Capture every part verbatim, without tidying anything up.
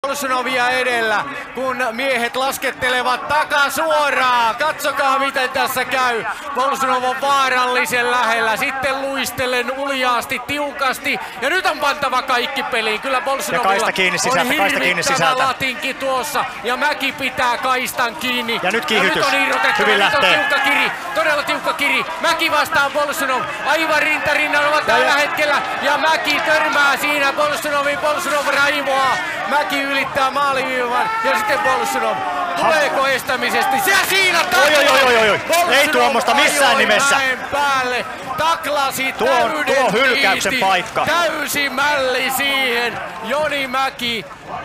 Bolsunovia edellä, kun miehet laskettelevat takasuoraan. Katsokaa miten tässä käy. Bolsunov on vaarallisen lähellä. Sitten luistellen uljaasti, tiukasti. Ja nyt on pantava kaikki peliin. Kyllä Bolsunovilla kaista kiinni sisältä, on kaista kiinni sisältä. latinki tuossa. Ja Mäki pitää kaistan kiinni. Ja nyt kiihytys. Ja nyt on irrotettu. Hyvin nyt lähtee. on tiukka kiri. Todella tiukka kiri. Mäki vastaan Bolsunov. Aivan rintarinnan ovat tällä hetkellä. Ja Mäki törmää siinä Bolsunovin. Bolsunov raivoaa. Mäki ylittää maaliviivan. Ja sitten Bolsunov. Tuleeko estämisestä? Se siinä Oi, oi, oi, oi, oi. Ei tuommoista missään nimessä. Mäen päälle. Taklasi Tuo, täyden tuo hylkäyksen tiisti. paikka. Täysi mälli siihen. Joni Mäki.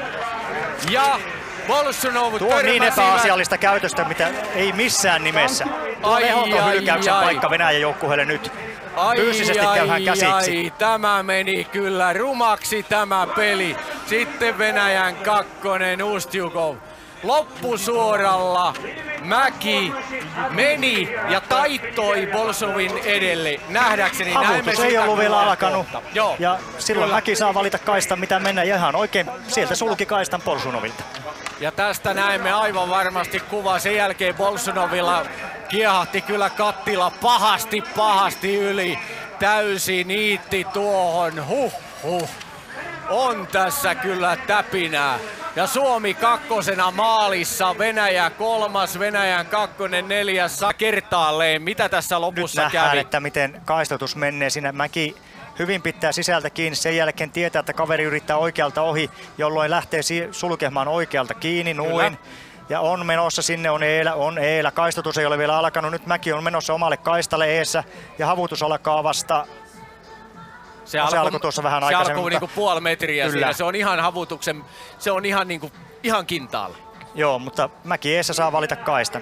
Ja Bolsunov Tuo on niin törmäsivät. epäasiallista käytöstä, mitä ei missään nimessä. Tuo on Ai, ehdoton ai, hylkäyksen ai. paikka Venäjän joukkueelle nyt. Ai, Fyysisesti ai, käyhän käsiksi. ai, tämä meni kyllä rumaksi tämä peli. Sitten Venäjän kakkonen Ustjukov. Loppusuoralla Mäki meni ja taittoi Bolsunovin edelle. Nähdäkseni näemme Havutus sitä ei ollut vielä kuvaa alkanut. kohta. Joo. Ja silloin Kyllä. Mäki saa valita kaistan mitä mennä ja ihan oikein sieltä sulki kaistan Bolsunovilta. Ja tästä näemme aivan varmasti kuva. Sen jälkeen Bolsunovilla kiehahti kyllä kattila pahasti pahasti yli. Täysi niitti tuohon. Huh, huh. On tässä kyllä täpinää. Ja Suomi kakkosena maalissa, Venäjä kolmas, Venäjän kakkonen, neljäs kertaalleen. Mitä tässä lopussa Nyt nähdään, kävi? että miten kaistotus menee siinä. Mäki hyvin pitää sisältä kiinni, sen jälkeen tietää, että kaveri yrittää oikealta ohi, jolloin lähtee sulkemaan oikealta kiinni, noin. Kyllä. Ja on menossa sinne, on Eelä, on Eelä. Kaistotus ei ole vielä alkanut, nyt Mäki on menossa omalle kaistalle eessä ja havutus alkaa vasta. Se, No, alkoi, se alkoi tuossa vähän se aikaisemmin, alkoi mutta- niinku puoli metriä Kyllä. siinä. Se on ihan havutuksen, se on ihan, niinku, ihan kintaalla. Joo, mutta Mäki eessä saa valita kaistan.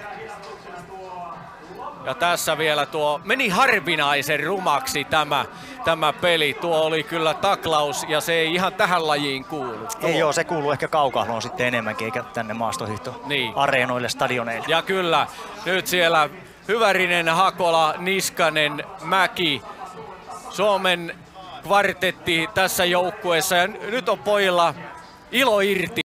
Ja tässä vielä tuo, meni harvinaisen rumaksi tämä, tämä peli. Tuo oli kyllä taklaus ja se ei ihan tähän lajiin kuulu. Tuo. Ei joo, se kuuluu ehkä kaukahloon sitten enemmänkin, eikä tänne maastohiihto-areenoille, stadioneille. Ja kyllä, nyt siellä Hyvärinen, Hakola, Niskanen, Mäki, Suomen kvartetti tässä joukkueessa. Ja nyt on pojilla ilo irti.